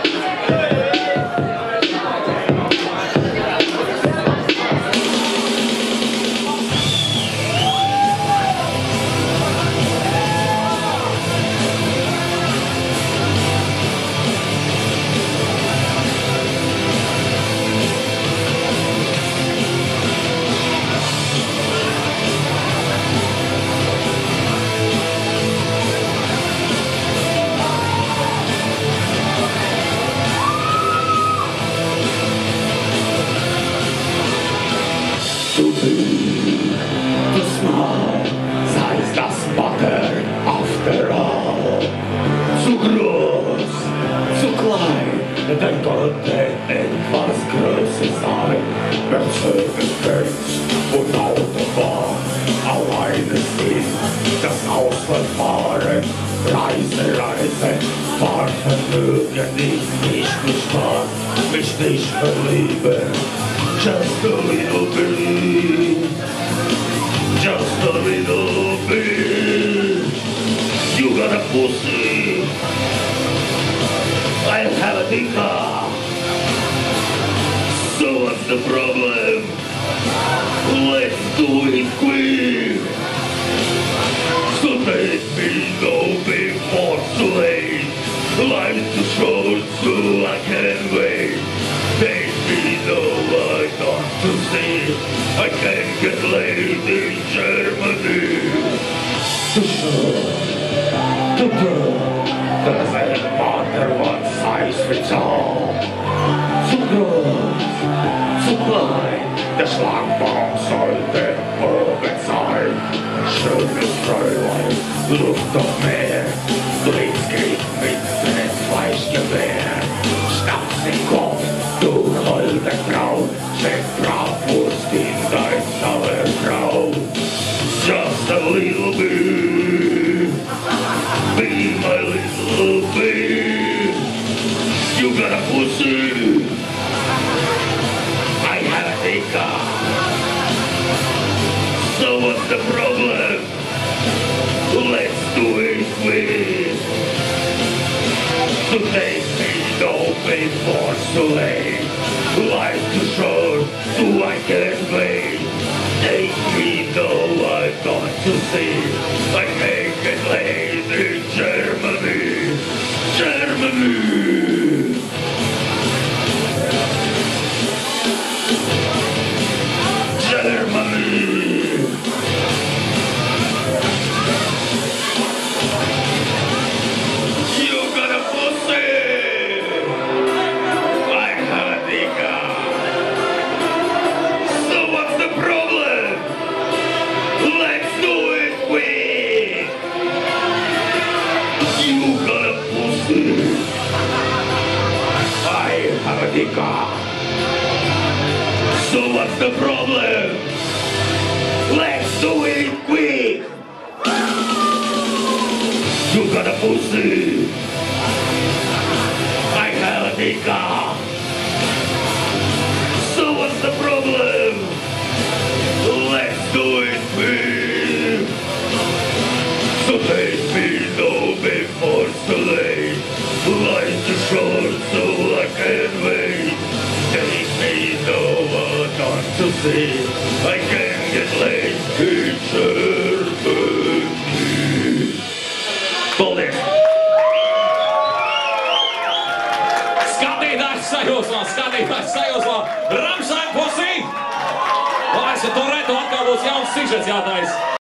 To be, to smile, sei es das Butter after all. Zu groß, zu klein, dann konnte etwas Größer sein. Mercedes-Benz und Autobahn, alleine sind, das Ausverfahren. Reise, Reise, Fahrvermögen, nicht gespart, mich nicht verlieben. Just a little bit, just a little bit. You got a pussy, I have a dicker. So what's the problem? Let's do it quick. So take me no before too late. Life's too short, so I can't wait. Take me no, I got to see. I can't get laid in Germany. Too short, too broad, doesn't matter what size fits all. Zu groß, zu klein, der Schlagbaum sollte oben sein. Schönes Fräulein, Luft auf Meer, Blitzkrieg mit dem Fleischgewehr. Schnaps im Kopf, du holde Frau, steck Bratwurst in dein Sauerkraut. Just a little bit, be my little bit. You got a pussy, I have a dicker. So what's the problem? Let's do it quick. To take me no before too late. Life's too short, so I can't wait. Take me no, I got to see. I can't get laid in Germany. Germany. Germany. You got a pussy. I have a dicker. So what's the problem? Let's do it quick. You got a pussy. I have a dicker. So what's the problem? Let's do it quick. You got a pussy. I have a dicker. So what's the problem? Let's do it quick. So take me no before it's too late. Life's too short, so I can't wait. Take me no, I got to see. I can't get laid in Germany. Paldies! Skatītājs sajūsmā Ramstein Pussy! Lai es to retu atkal būs jauns sižets jātais.